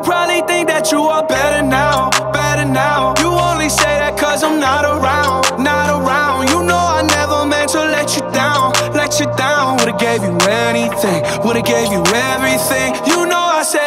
probably think that you are better now, better now. You only say that cause I'm not around, not around. You know I never meant to let you down, let you down. Would've gave you anything, would've gave you everything. You know I said